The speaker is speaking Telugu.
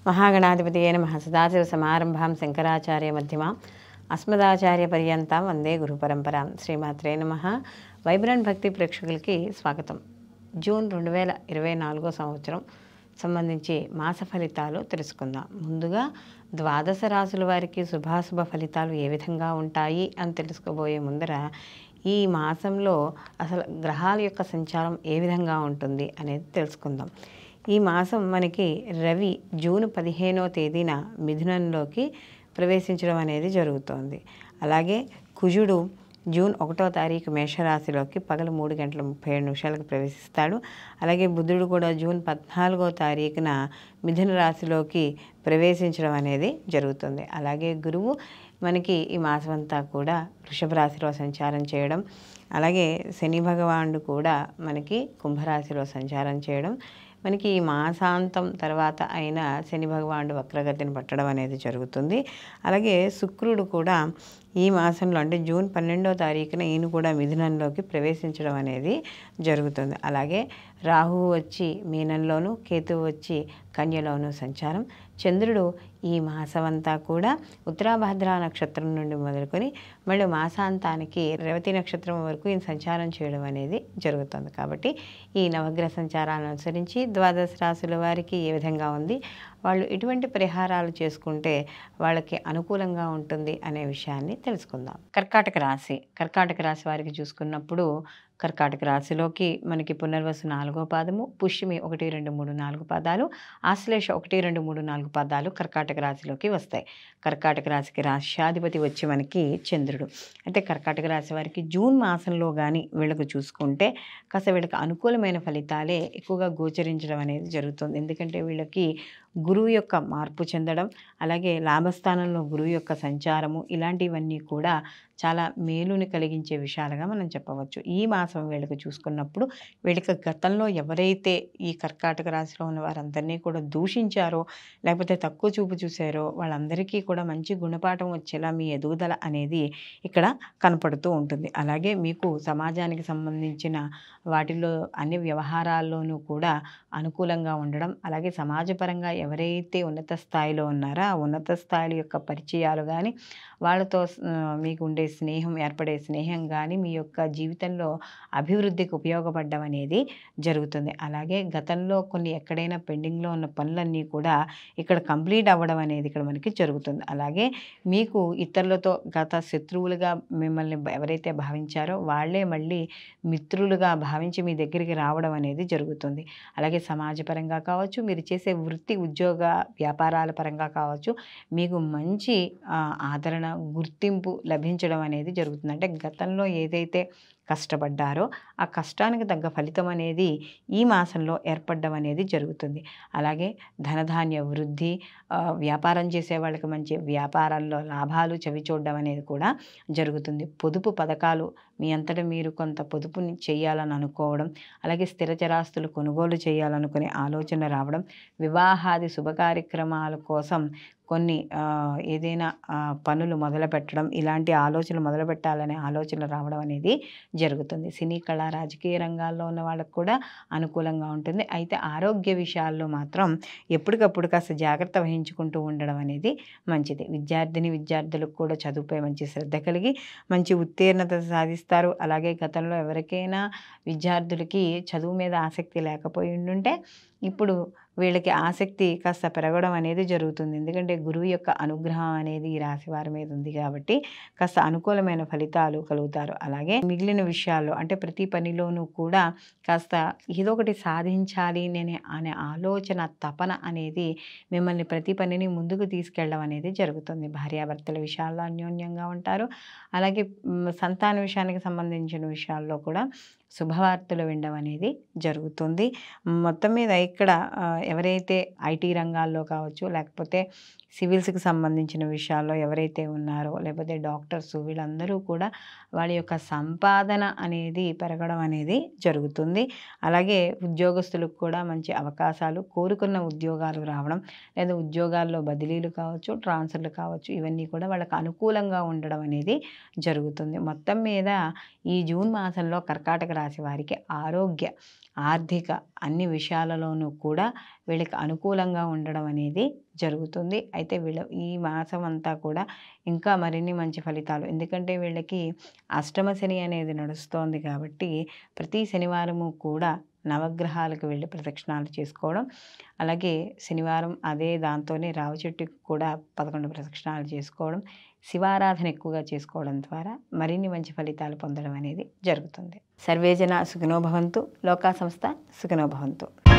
మహాగణాధిపతయే నమః. సదాశివసమారంభాం శంకరాచార్య మధ్యమాం అస్మదాచార్య పర్యంతం వందే గురు పరంపరాం. శ్రీమాత్రే నమః. వైబ్రెంట్ భక్తి ప్రేక్షకులకి స్వాగతం. జూన్ 2024 సంవత్సరం సంబంధించి మాస ఫలితాలు తెలుసుకుందాం. ముందుగా ద్వాదశ రాశుల వారికి శుభాశుభ ఫలితాలు ఏ విధంగా ఉంటాయి అని తెలుసుకోబోయే ముందర ఈ మాసంలో అసలు గ్రహాల యొక్క సంచారం ఏ విధంగా ఉంటుంది అనేది తెలుసుకుందాం. ఈ మాసం మనకి రవి జూన్ 15వ తేదీన మిథునంలోకి ప్రవేశించడం అనేది జరుగుతోంది. అలాగే కుజుడు జూన్ 1వ తారీఖు మేషరాశిలోకి పగలు 3:37 ప్రవేశిస్తాడు. అలాగే బుధుడు కూడా జూన్ 14వ తారీఖున మిథున రాశిలోకి ప్రవేశించడం అనేది జరుగుతుంది. అలాగే గురువు మనకి ఈ మాసం అంతా కూడా వృషభ రాశిలో సంచారం చేయడం, అలాగే శని భగవానుడు కూడా మనకి కుంభరాశిలో సంచారం చేయడం, మనకి ఈ మాసాంతం తర్వాత అయిన శని భగవానుడు వక్రగతిని పట్టడం అనేది జరుగుతుంది. అలాగే శుక్రుడు కూడా ఈ మాసంలో అంటే జూన్ 12వ తారీఖున ఈయన కూడా మిథునంలోకి ప్రవేశించడం అనేది జరుగుతుంది. అలాగే రాహువు వచ్చి మీనంలోను, కేతువు వచ్చి కన్యలోను సంచారం. చంద్రుడు ఈ మాసమంతా కూడా ఉత్తరాభాద్ర నక్షత్రం నుండి మొదలుకొని మళ్ళీ మాసాంతానికి రేవతి నక్షత్రం వరకు ఈయన సంచారం చేయడం అనేది జరుగుతుంది. కాబట్టి ఈ నవగ్రహ సంచారాలను అనుసరించి ద్వాదశ రాశుల వారికి ఏ విధంగా ఉంది, వాళ్ళు ఎటువంటి పరిహారాలు చేసుకుంటే వాళ్ళకి అనుకూలంగా ఉంటుంది అనే విషయాన్ని తెలుసుకుందాం. కర్కాటక రాశి వారికి చూసుకున్నప్పుడు కర్కాటక రాశిలోకి మనకి పునర్వసు 4వ పాదము, పుష్యమి 1, 2, 3, 4 పాదాలు, ఆశ్లేష 1, 2, 3, 4 పాదాలు కర్కాటక రాశిలోకి వస్తాయి. కర్కాటక రాశికి రాష్ట్రాధిపతి వచ్చి మనకి చంద్రుడు. అయితే కర్కాటక రాశి వారికి జూన్ మాసంలో కానీ వీళ్ళకు చూసుకుంటే కాస్త వీళ్ళకి అనుకూలమైన ఫలితాలే ఎక్కువగా గోచరించడం అనేది జరుగుతుంది. ఎందుకంటే వీళ్ళకి గురువు యొక్క మార్పు చెందడం, అలాగే లాభస్థానంలో గురువు యొక్క సంచారము, ఇలాంటివన్నీ కూడా చాలా మేలుని కలిగించే విషయాలుగా మనం చెప్పవచ్చు. ఈ మాసం వీళ్ళకి చూసుకున్నప్పుడు వీళ్ళకి గతంలో ఎవరైతే ఈ కర్కాటక రాశిలో ఉన్న వారందరినీ కూడా దూషించారో లేకపోతే తక్కువ చూపు చూసారో వాళ్ళందరికీ కూడా మంచి గుణపాఠం వచ్చేలా మీ ఎదుగుదల అనేది ఇక్కడ కనపడుతూ ఉంటుంది. అలాగే మీకు సమాజానికి సంబంధించిన వాటిల్లో అన్ని వ్యవహారాల్లోనూ కూడా అనుకూలంగా ఉండడం, అలాగే సమాజపరంగా ఎవరైతే ఉన్నత స్థాయిలో ఉన్నారో ఆ ఉన్నత స్థాయిల యొక్క పరిచయాలు కానీ వాళ్ళతో మీకు ఉండే స్నేహం, ఏర్పడే స్నేహం కానీ మీ యొక్క జీవితంలో అభివృద్ధికి ఉపయోగపడడం అనేది జరుగుతుంది. అలాగే గతంలో కొన్ని ఎక్కడైనా పెండింగ్లో ఉన్న పనులన్నీ కూడా ఇక్కడ కంప్లీట్ అవ్వడం అనేది ఇక్కడ మనకి జరుగుతుంది. అలాగే మీకు ఇతరులతో గత శత్రువులుగా మిమ్మల్ని ఎవరైతే భావించారో వాళ్ళే మళ్ళీ మిత్రులుగా భావించి మీ దగ్గరికి రావడం అనేది జరుగుతుంది. అలాగే సమాజపరంగా కావచ్చు, మీరు చేసే వృత్తి ఉద్యోగ వ్యాపారాల పరంగా కావచ్చు, మీకు మంచి ఆదరణ, గుర్తింపు లభించడం అనేది జరుగుతుంది. అంటే గతంలో ఏదైతే కష్టపడ్డారో ఆ కష్టానికి తగ్గ ఫలితం అనేది ఈ మాసంలో ఏర్పడడం అనేది జరుగుతుంది. అలాగే ధనధాన్య వృద్ధి, వ్యాపారం చేసే వాళ్ళకి మంచి వ్యాపారాల్లో లాభాలు చవిచూడడం అనేది కూడా జరుగుతుంది. పొదుపు పథకాలు మీ అంతటా మీరు కొంత పొదుపుని చేయాలని అనుకోవడం, అలాగే స్థిర చరాస్తులు కొనుగోలు చేయాలనుకునే ఆలోచన రావడం, వివాహాది శుభ కార్యక్రమాల కోసం కొన్ని ఏదైనా పనులు మొదలుపెట్టడం, ఇలాంటి ఆలోచనలు మొదలుపెట్టాలనే ఆలోచన రావడం అనేది జరుగుతుంది. సినీ కళా రాజకీయ రంగాల్లో ఉన్న వాళ్ళకు కూడా అనుకూలంగా ఉంటుంది. అయితే ఆరోగ్య విషయాల్లో మాత్రం ఎప్పటికప్పుడు కాస్త జాగ్రత్త వహించుకుంటూ ఉండడం అనేది మంచిది. విద్యార్థులకు కూడా చదువుపై మంచి శ్రద్ధ కలిగి మంచి ఉత్తీర్ణత సాధిస్తారు. అలాగే గతంలో ఎవరికైనా విద్యార్థులకి చదువు మీద ఆసక్తి లేకపోయి ఉండుంటే ఇప్పుడు వీళ్ళకి ఆసక్తి కాస్త పెరగడం అనేది జరుగుతుంది. ఎందుకంటే గురువు యొక్క అనుగ్రహం అనేది ఈ రాశి వారి మీద ఉంది కాబట్టి కాస్త అనుకూలమైన ఫలితాలు కలుగుతారు. అలాగే మిగిలిన విషయాల్లో అంటే ప్రతి పనిలోనూ కూడా కాస్త ఏదో ఒకటి సాధించాలి అనే ఆలోచన, తపన అనేది మిమ్మల్ని ప్రతి పనిని ముందుకు తీసుకెళ్ళడం అనేది జరుగుతుంది. భార్యాభర్తల విషయాల్లో అన్యోన్యంగా ఉంటారు. అలాగే సంతాన విషయానికి సంబంధించిన విషయాల్లో కూడా శుభవార్తలు వినడం అనేది జరుగుతుంది. మొత్తం మీద ఇక్కడ ఎవరైతే ఐటీ రంగాల్లో కావచ్చు, లేకపోతే సివిల్స్కి సంబంధించిన విషయాల్లో ఎవరైతే ఉన్నారో, లేకపోతే డాక్టర్స్, వీళ్ళందరూ కూడా వాళ్ళ యొక్క సంపాదన అనేది పెరగడం అనేది జరుగుతుంది. అలాగే ఉద్యోగస్తులకు కూడా మంచి అవకాశాలు, కోరుకున్న ఉద్యోగాలు రావడం, లేదా ఉద్యోగాల్లో బదిలీలు కావచ్చు, ట్రాన్స్ఫర్లు కావచ్చు, ఇవన్నీ కూడా వాళ్ళకి అనుకూలంగా ఉండడం అనేది జరుగుతుంది. మొత్తం మీద ఈ జూన్ మాసంలో కర్కాటక రాశి వారికి ఆరోగ్య, ఆర్థిక అన్ని విషయాలలోనూ కూడా వీళ్ళకి అనుకూలంగా ఉండడం అనేది జరుగుతుంది. అయితే ఈ మాసం అంతా కూడా ఇంకా మరిన్ని మంచి ఫలితాలు, ఎందుకంటే వీళ్ళకి అష్టమ శని అనేది నడుస్తోంది కాబట్టి ప్రతి శనివారము కూడా నవగ్రహాలకు వెళ్ళి ప్రదక్షిణాలు చేసుకోవడం, అలాగే శనివారం అదే దాంతోనే రావి చెట్టుకి కూడా 11 ప్రదక్షిణాలు చేసుకోవడం, శివారాధన ఎక్కువగా చేసుకోవడం ద్వారా మరిన్ని మంచి ఫలితాలు పొందడం అనేది జరుగుతుంది. సర్వేజన సుఖినో భవంతు, లోకా సంస్థ సుఖినో భవంతు.